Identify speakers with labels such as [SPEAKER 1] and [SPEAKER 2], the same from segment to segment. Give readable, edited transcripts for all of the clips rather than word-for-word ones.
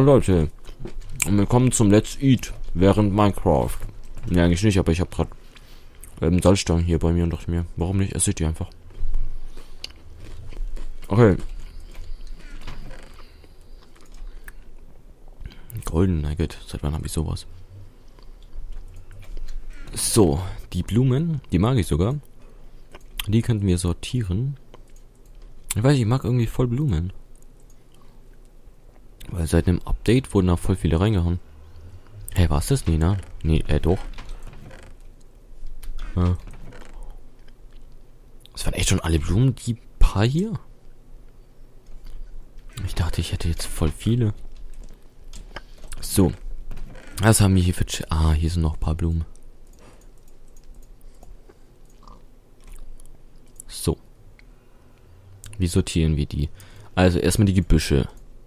[SPEAKER 1] Hallo Leute, und willkommen zum Let's Eat während Minecraft. Ne, eigentlich nicht, aber ich habe gerade Salzstangen hier bei mir und dachte mir, warum nicht, esse ich die einfach. Okay. Golden Nugget, seit wann habe ich sowas? So, die Blumen, die mag ich sogar. Die könnten wir sortieren. Ich weiß, ich mag irgendwie voll Blumen. Weil seit einem Update wurden da voll viele reingehauen. Hey, war's das? Nee, ne? Nee, doch. Ja. Das waren echt schon alle Blumen, die paar hier? Ich dachte, ich hätte jetzt voll viele. So. Was haben wir hier für... hier sind noch ein paar Blumen. So. Wie sortieren wir die? Also erstmal die Gebüsche.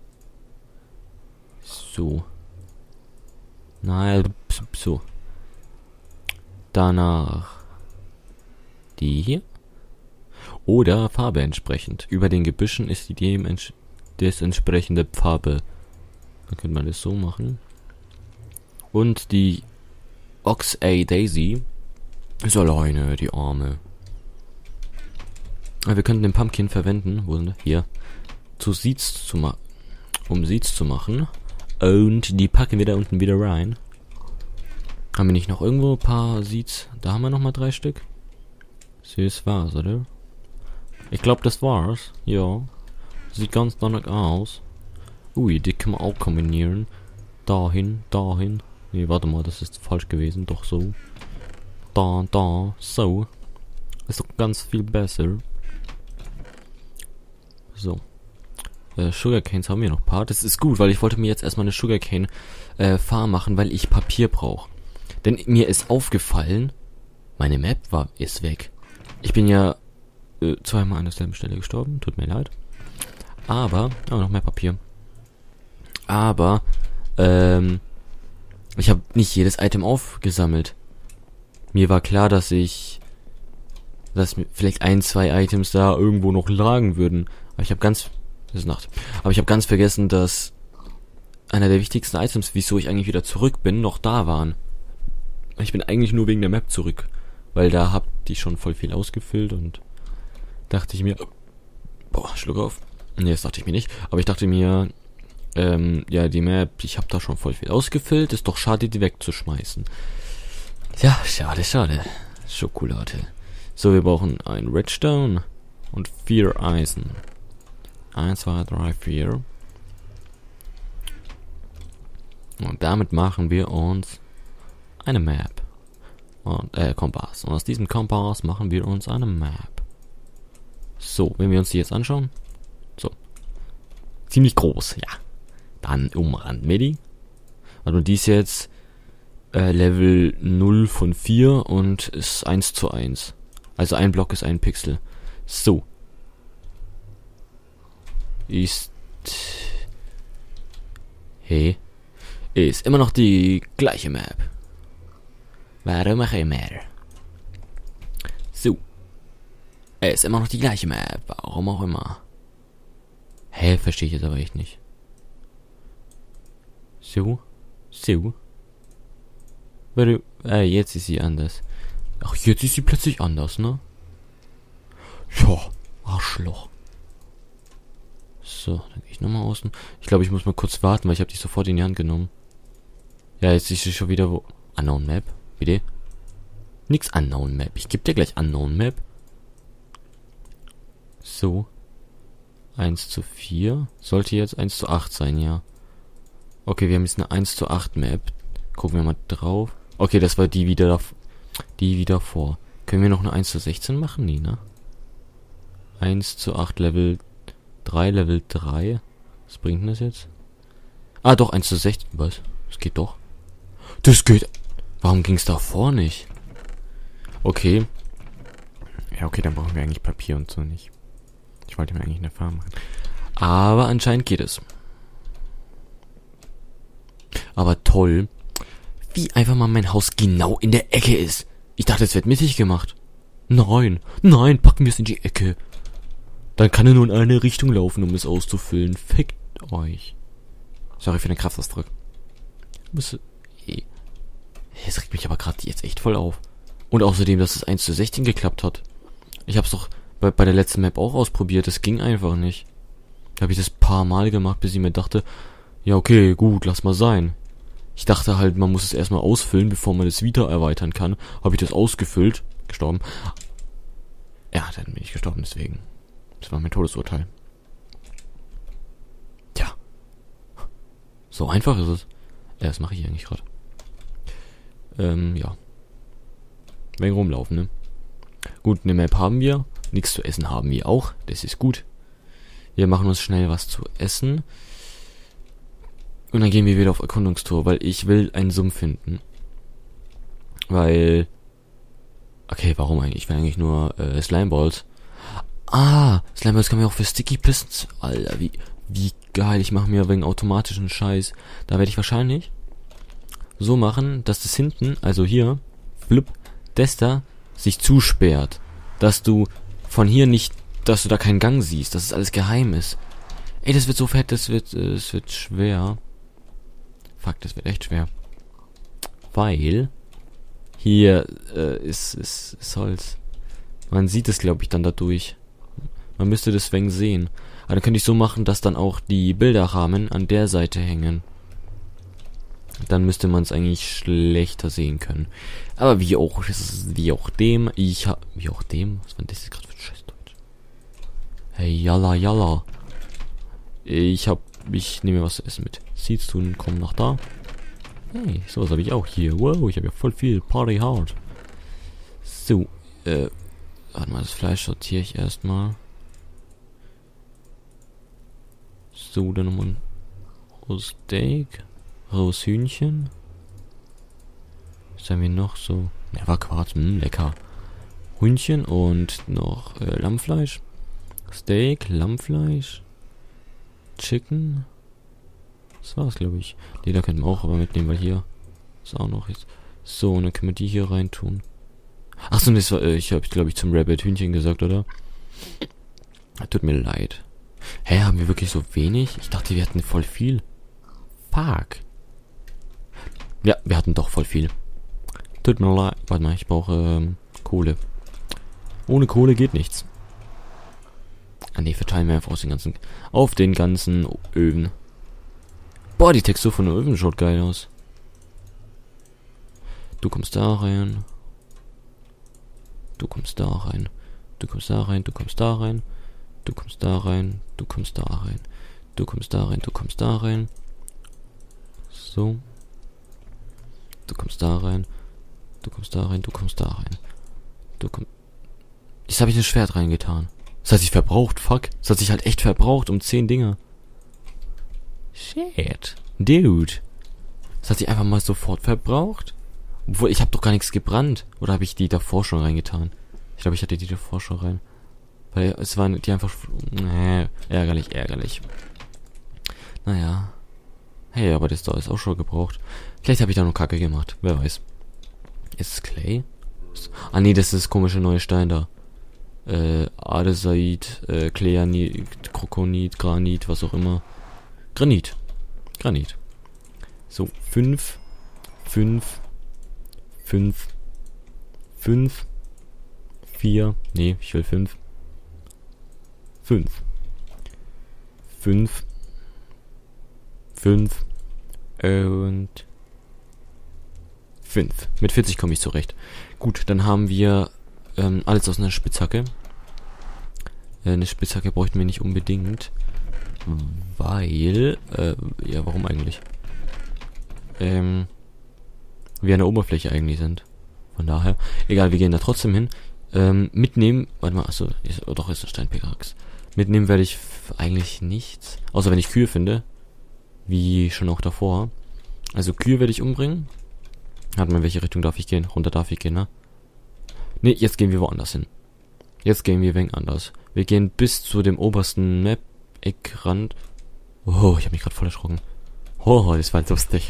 [SPEAKER 1] So. Nein, so. Danach die hier. Oder Farbe entsprechend. Über den Gebüschen ist die entsprechende Farbe. Dann könnte man das so machen. Und die Ox-A Daisy ist alleine, die Arme. Wir könnten den Pumpkin verwenden, wo sind hier, zu Seeds zu machen, um Seeds zu machen. Und die packen wir da unten wieder rein. Haben wir nicht noch irgendwo ein paar Seeds? Da haben wir noch mal 3 Stück. Das war's, oder? Ich glaube, das war's. Ja. Sieht ganz danach aus. Ui, die kann man auch kombinieren. Dahin, dahin. Nee, warte mal, das ist falsch gewesen. Doch so. Da, so. Ist doch ganz viel besser. So. Sugarcanes haben wir noch ein paar. Das ist gut, weil ich wollte mir jetzt erstmal eine Sugarcane Farm machen, weil ich Papier brauche. Denn mir ist aufgefallen, meine Map ist weg. Ich bin ja zweimal an derselben Stelle gestorben. Tut mir leid. Aber, noch mehr Papier. Aber, ich habe nicht jedes Item aufgesammelt. Mir war klar, dass vielleicht 1, 2 Items da irgendwo noch lagen würden. Aber ich habe ganz... Es ist Nacht. Aber ich habe ganz vergessen, dass einer der wichtigsten Items, wieso ich eigentlich wieder zurück bin, noch da waren. Ich bin eigentlich nur wegen der Map zurück. Weil da habt die schon voll viel ausgefüllt und dachte ich mir... Boah, Schluck auf. Nee, das dachte ich mir nicht. Aber ich dachte mir... ja, die Map, ich habe da schon voll viel ausgefüllt. Ist doch schade, die wegzuschmeißen. Ja, schade. Schokolade. So, wir brauchen ein Redstone und 4 Eisen. 1, 2, 3, 4. Und damit machen wir uns eine Map. Und, Kompass. Und aus diesem Kompass machen wir uns eine Map. So, wenn wir uns die jetzt anschauen. So. Ziemlich groß, ja. Dann umranden wir die. Also die ist jetzt Level 0 von 4 und ist 1:1. Also ein Block ist ein Pixel. So. Ist immer noch die gleiche Map. Warum auch immer. So. Ist immer noch die gleiche Map. Warum auch immer. Verstehe ich jetzt aber echt nicht. So. Jetzt ist sie anders. Ach, jetzt ist sie plötzlich anders, ne? Ja, Arschloch. So, dann gehe ich nochmal außen. Ich glaube, ich muss mal kurz warten, weil ich habe die sofort in die Hand genommen. Ja, jetzt ist sie schon wieder wo... Unknown Map? Bitte? Nix Unknown Map. Ich gebe dir gleich Unknown Map. So. 1:4. Sollte jetzt 1:8 sein, ja. Okay, wir haben jetzt eine 1:8 Map. Gucken wir mal drauf. Okay, das war die wieder vor. Können wir noch eine 1:16 machen? Nee, ne? 1:8 Level 3. Was bringt denn das jetzt? Doch, 1:16. Was? Das geht doch. Das geht. Warum ging es davor nicht? Okay. Ja, okay, dann brauchen wir eigentlich Papier und so nicht. Ich wollte mir eigentlich eine Farm machen. Aber anscheinend geht es. Aber toll, wie einfach mal mein Haus genau in der Ecke ist. Ich dachte, es wird mittig gemacht. Nein, packen wir es in die Ecke. Dann kann er nur in eine Richtung laufen, um es auszufüllen. Fickt euch. Sorry für den Kraftausdruck. Es regt mich aber gerade jetzt echt voll auf. Und außerdem, dass es 1:16 geklappt hat. Ich hab's doch bei der letzten Map auch ausprobiert. Das ging einfach nicht. Da habe ich das paar Mal gemacht, bis ich mir dachte, ja okay, gut, lass mal sein. Ich dachte halt, man muss es erstmal ausfüllen, bevor man es wieder erweitern kann. Habe ich das ausgefüllt, gestorben. Ja, dann bin ich gestorben deswegen. Das war mein Todesurteil. Tja. So einfach ist es. Ja, das mache ich eigentlich gerade. Ja. Wegen rumlaufen, ne? Gut, eine Map haben wir. Nichts zu essen haben wir auch. Das ist gut. Wir machen uns schnell was zu essen. Und dann gehen wir wieder auf Erkundungstour, weil ich will einen Sumpf finden. Weil... Okay, warum eigentlich? Ich will eigentlich nur Slimeballs. Ah, Slimeballs kann man auch für Sticky Pistons. Alter, wie geil. Ich mache mir wegen automatischen Scheiß. Da werde ich wahrscheinlich so machen, dass das hinten, also hier, blub, das da, sich zusperrt. Dass du von hier nicht, dass du da keinen Gang siehst, dass es alles geheim ist. Ey, das wird so fett, das wird schwer. Fuck, das wird echt schwer. Weil hier ist Holz. Man sieht es, glaube ich, dann dadurch. Man müsste das wegen sehen. Aber dann könnte ich so machen, dass dann auch die Bilderrahmen an der Seite hängen. Dann müsste man es eigentlich schlechter sehen können. Aber wie auch dem, was war denn das jetzt gerade für ein Scheißdeutsch? Hey, yalla, yalla. Ich nehme mir was zu essen mit. Siehst du, komm nach da. Hey, sowas habe ich auch hier. Wow, ich habe ja voll viel. Party hard. So, warte mal, das Fleisch sortiere ich erstmal. So, dann nochmal ein rohes Steak. Rohes Hühnchen. Was haben wir noch so? Ja, war Quarz, lecker. Hühnchen und noch Lammfleisch. Steak, Lammfleisch. Chicken. Das war's, glaube ich. Die da könnten wir auch aber mitnehmen, weil hier ist auch noch jetzt. So, und dann können wir die hier rein tun. Achso, das war, ich habe, glaube ich, zum Rabbit Hühnchen gesagt, oder? Tut mir leid. Hä, haben wir wirklich so wenig? Ich dachte, wir hatten voll viel. Fuck. Ja, wir hatten doch voll viel. Tut mir leid. Warte mal, ich brauche Kohle. Ohne Kohle geht nichts. Ah ne, verteilen wir einfach auf den ganzen Öfen. Boah, die Textur von den Öfen schaut geil aus. Du kommst da rein. Du kommst da rein. Du kommst da rein. Du kommst da rein. Du kommst da rein. Du kommst da rein. Du kommst da rein. Du kommst da rein. So. Du kommst da rein. Du kommst da rein. Du kommst da rein. Du kommst... Jetzt habe ich ein Schwert reingetan. Das hat sich verbraucht, fuck. Das hat sich halt echt verbraucht um 10 Dinger. Shit. Dude. Das hat sich einfach mal sofort verbraucht. Obwohl, ich habe doch gar nichts gebrannt. Oder habe ich die davor schon reingetan? Ich glaube, ich hatte die davor schon rein. Weil es waren die einfach... ärgerlich. Naja. Hey, aber das da ist auch schon gebraucht. Vielleicht habe ich da noch Kacke gemacht. Wer weiß. Ist es Clay? Ah nee, das ist das komische neue Stein da. Adesait, Kleanit, Krokonit, Granit, was auch immer. Granit. So, 5, 4, nee, ich will 5. 5 und 5. Mit 40 komme ich zurecht. Gut, dann haben wir alles aus einer Spitzhacke. Eine Spitzhacke bräuchten wir nicht unbedingt. Weil, ja, warum eigentlich? Wir an der Oberfläche eigentlich sind. Von daher, egal, wir gehen da trotzdem hin. Mitnehmen, warte mal, achso, ist ein Steinpickaxe. Mitnehmen werde ich eigentlich nichts. Außer wenn ich Kühe finde. Wie schon auch davor. Also Kühe werde ich umbringen. Warte mal, in welche Richtung darf ich gehen? Runter darf ich gehen, ne? Ne, jetzt gehen wir woanders hin. Jetzt gehen wir wenig anders. Wir gehen bis zu dem obersten Map-Eckrand. Oh, ich habe mich gerade voll erschrocken. Oh, das war lustig.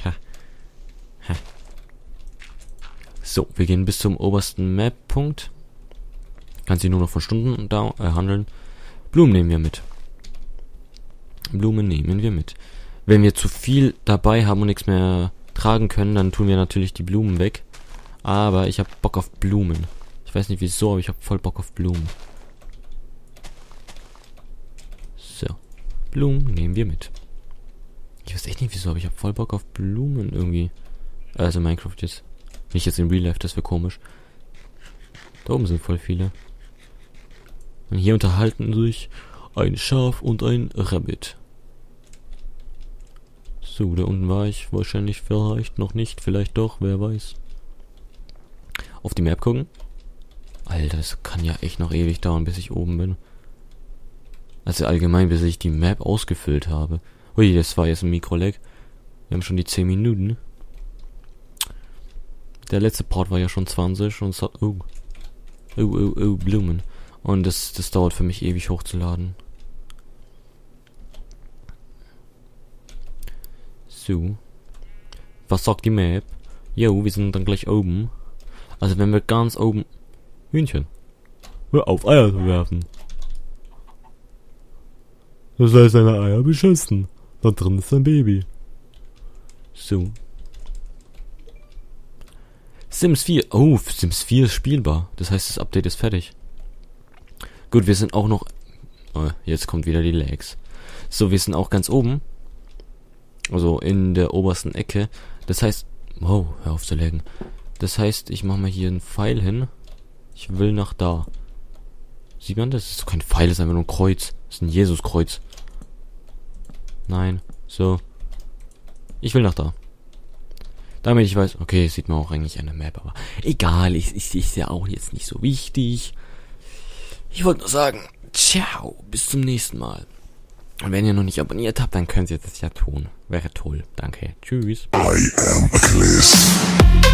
[SPEAKER 1] So, wir gehen bis zum obersten Map-Punkt. Kann sich nur noch von Stunden handeln. Blumen nehmen wir mit. Wenn wir zu viel dabei haben und nichts mehr tragen können, dann tun wir natürlich die Blumen weg. Aber ich habe Bock auf Blumen. Ich weiß nicht wieso, aber ich habe voll Bock auf Blumen. So. Blumen nehmen wir mit. Ich weiß echt nicht wieso, aber ich habe voll Bock auf Blumen irgendwie. Also Minecraft jetzt. Nicht jetzt in Real Life, das wäre komisch. Da oben sind voll viele. Und hier unterhalten sich ein Schaf und ein Rabbit. So, da unten war ich wahrscheinlich vielleicht noch nicht, vielleicht doch, wer weiß. Auf die Map gucken. Alter, das kann ja echt noch ewig dauern, bis ich oben bin. Also allgemein, bis ich die Map ausgefüllt habe. Ui, das war jetzt ein Mikro-Lag. Wir haben schon die 10 Minuten. Der letzte Part war ja schon 20 und so. Oh, Blumen. Und das dauert für mich ewig hochzuladen. So. Was sagt die Map? Jo, wir sind dann gleich oben. Also wenn wir ganz oben... Hühnchen. Hör auf, Eier zu werfen. Das heißt, deine Eier beschissen. Da drin ist ein Baby. So. Sims 4. Oh, Sims 4 ist spielbar. Das heißt, das Update ist fertig. Gut, wir sind auch noch... Oh, jetzt kommt wieder die Lags. So, wir sind auch ganz oben. Also in der obersten Ecke. Das heißt... Wow, hör auf zu laggen. Das heißt, ich mache mal hier einen Pfeil hin. Ich will nach da. Sieht man das? Das ist kein Pfeil, das ist einfach nur ein Kreuz. Das ist ein Jesuskreuz. Nein. So. Ich will nach da. Damit ich weiß, okay, sieht man auch eigentlich eine Map, aber egal, ist ja auch jetzt nicht so wichtig. Ich wollte nur sagen, ciao, bis zum nächsten Mal. Und wenn ihr noch nicht abonniert habt, dann könnt ihr das ja tun. Wäre toll. Danke. Tschüss.
[SPEAKER 2] I am a Chris.